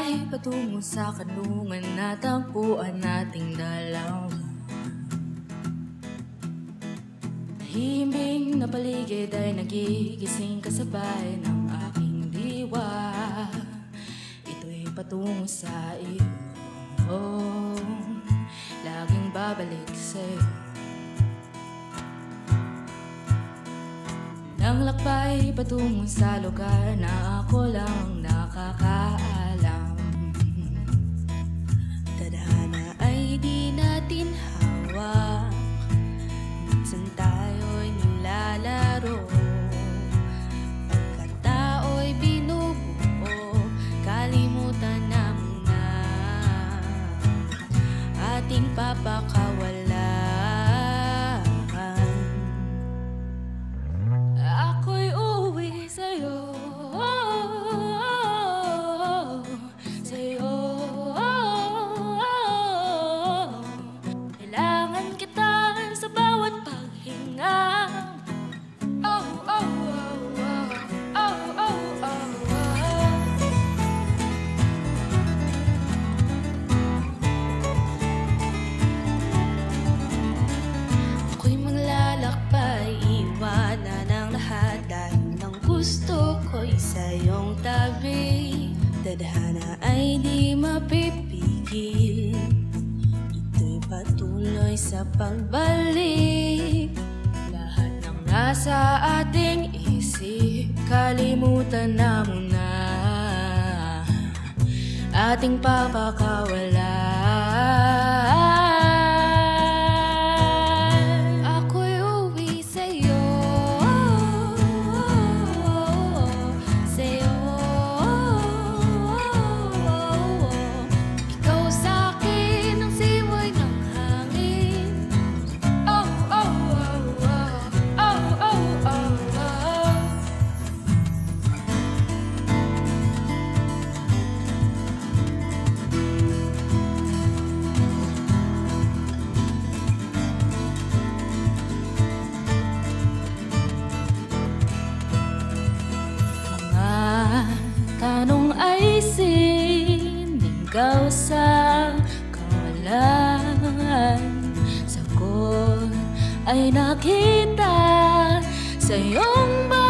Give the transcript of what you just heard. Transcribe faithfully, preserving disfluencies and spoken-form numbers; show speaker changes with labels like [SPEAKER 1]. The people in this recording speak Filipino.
[SPEAKER 1] lakbay patungo sa kanlungan na tagpuan nating dalaw. Himbing na paligid ay nagigising kasabay ng aking diwa. Ito'y patungo sa iyo, oh, laging babalik sa'yo. Nang lakbay patungo sa lugar na ako lang nakakaalam. Tadhana ay di natin hawak, minsan tayo'y nilalaro. Pagkatao'y binubuo, kalimutan na muna ating papakawalan. Ako'y uuwi sa'yo, sa'yo. Kailangan kita sa bawat paghinga. Oh, oh, oh, oh, oh, oh, oh. Ako'y maglalakbay, iwanan ang lahat dahil ng gusto ko'y sa'yong tabi. Tadhana ay di mapipigil, ito'y patuloy sa pagbalik. Lahat ng nasa ating isip, kalimutan na muna ating papakawalan. Ako'y uwi sa'yo, sa'yo. Ikaw sa'kin ang simoy ng hangin. Oh, oh, oh, oh, oh, oh, oh, oh. Mga tanong ay sinigaw sa kawalan. Sagot ay nakita sa iyong